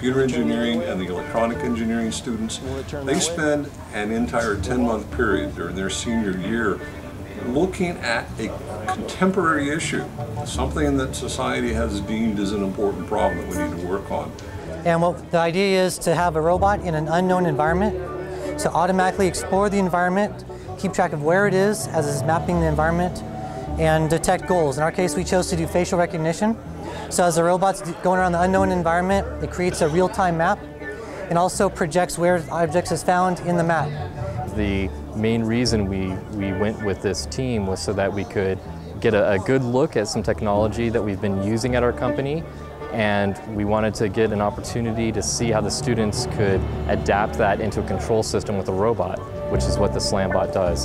computer engineering and the electronic engineering students, they spend an entire 10-month period during their senior year looking at a contemporary issue, something that society has deemed as an important problem that we need to work on. And what the idea is to have a robot in an unknown environment, to automatically explore the environment, keep track of where it is as it's mapping the environment, and detect goals. In our case, we chose to do facial recognition. So as the robot's going around the unknown environment, it creates a real-time map and also projects where objects is found in the map. The main reason we went with this team was so that we could get a good look at some technology that we've been using at our company, and we wanted to get an opportunity to see how the students could adapt that into a control system with a robot, which is what the SLAMbot does.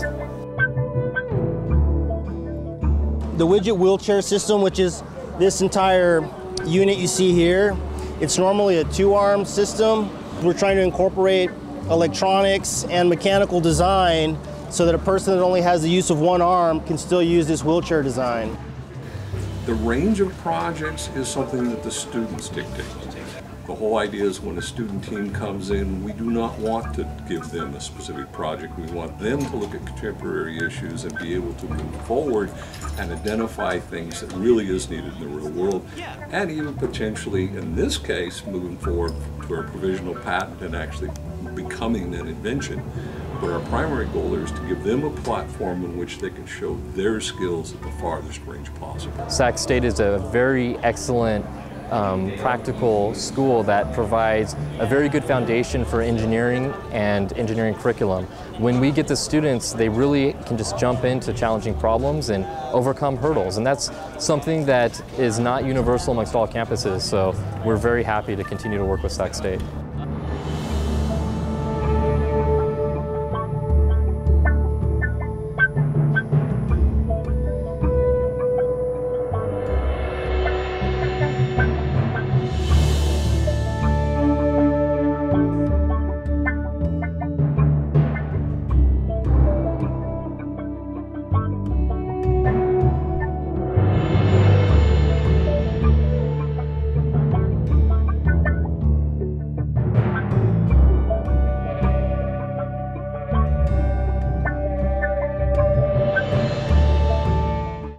The widget wheelchair system, which is this entire unit you see here, it's normally a two-arm system. We're trying to incorporate electronics and mechanical design so that a person that only has the use of one arm can still use this wheelchair design. The range of projects is something that the students dictate. The whole idea is when a student team comes in, we do not want to give them a specific project. We want them to look at contemporary issues and be able to move forward and identify things that really is needed in the real world, and even potentially, in this case, moving forward to our provisional patent and actually becoming an invention. But our primary goal is to give them a platform in which they can show their skills at the farthest range possible. Sac State is a very excellent practical school that provides a very good foundation for engineering and engineering curriculum. When we get the students, they really can just jump into challenging problems and overcome hurdles, and that's something that is not universal amongst all campuses, so we're very happy to continue to work with Sac State.